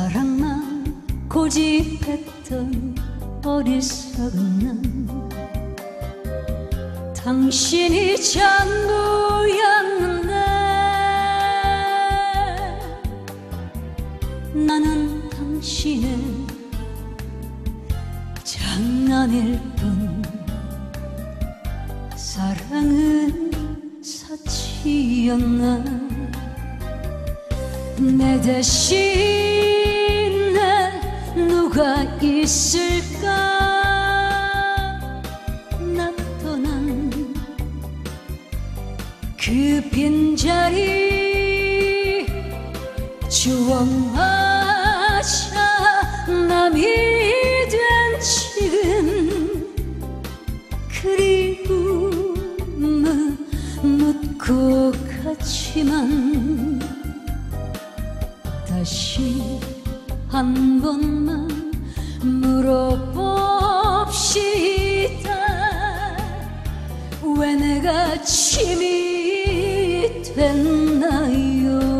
사랑만 고집했던 어리석은 난 당신이 전부였는데 나는 당신의 장난일 뿐 사랑은 사치였나. 내 대신에 누가 있을까. 나 떠난 그 빈자리 추억마저 남이 된 지금 그리움은 묻고 갔지만 다시 한 번만 물어봅시다. 왜 내가 짐이 됐나요?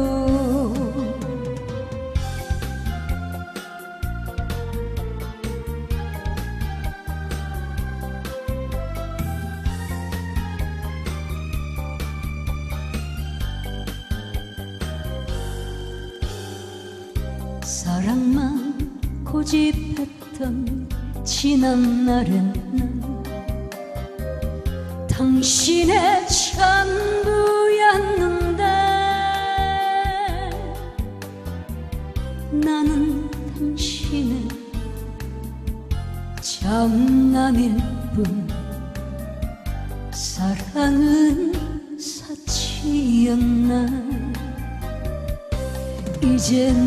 사랑만 고집했던 지난 날엔 난 당신의 전부였는데 나는 당신의 장난일 뿐 사랑은 사치였나. 이젠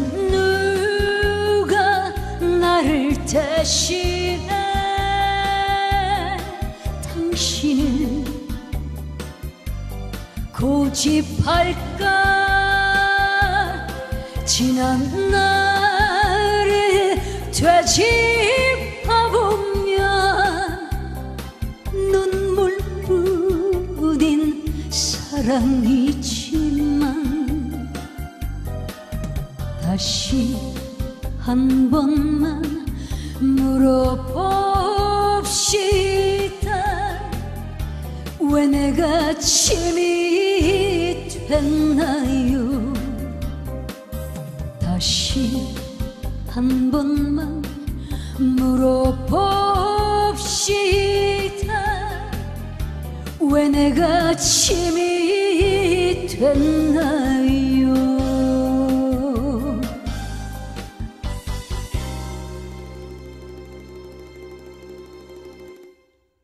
누가 나를 대신해 당신을 고집할까. 지난 날을 되짚어보면 눈물뿐인 사랑이지만 다시 한 번만 물어봅시다. 왜 내가 짐이 됐나요? 다시 한 번만 물어봅시다. 왜 내가 짐이 됐나요?